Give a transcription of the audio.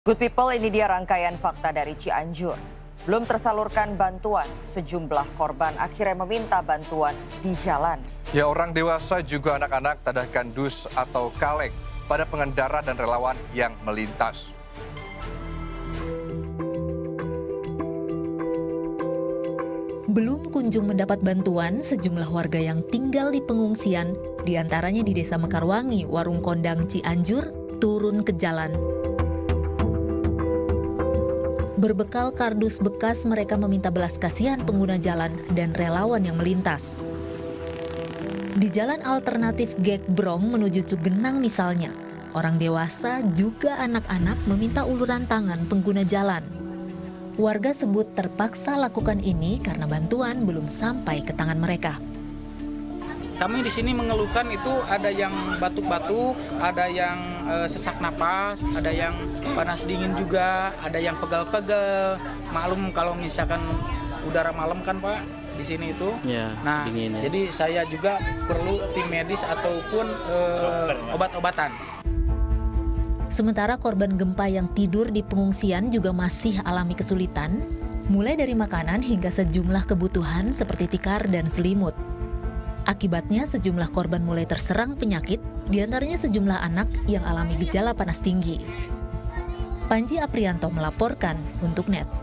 Good people, ini dia rangkaian fakta dari Cianjur. Belum tersalurkan bantuan, sejumlah korban akhirnya meminta bantuan di jalan. Ya, orang dewasa juga anak-anak tadahkan dus atau kaleng pada pengendara dan relawan yang melintas. Belum kunjung mendapat bantuan, sejumlah warga yang tinggal di pengungsian, diantaranya di Desa Mekarwangi, Warung Kondang, Cianjur, turun ke jalan. Berbekal kardus bekas, mereka meminta belas kasihan pengguna jalan dan relawan yang melintas. Di jalan alternatif Gek Brong menuju Cugenang misalnya, orang dewasa juga anak-anak meminta uluran tangan pengguna jalan. Warga sebut terpaksa lakukan ini karena bantuan belum sampai ke tangan mereka. Kami di sini mengeluhkan itu ada yang batuk-batuk, ada yang sesak napas, ada yang panas dingin juga, ada yang pegal-pegal. Maklum kalau misalkan udara malam kan Pak di sini itu. Ya, nah, dingin, ya. jadi saya juga perlu tim medis ataupun obat-obatan. Sementara korban gempa yang tidur di pengungsian juga masih alami kesulitan, mulai dari makanan hingga sejumlah kebutuhan seperti tikar dan selimut. Akibatnya sejumlah korban mulai terserang penyakit, diantaranya sejumlah anak yang alami gejala panas tinggi. Panji Aprianto melaporkan untuk NET.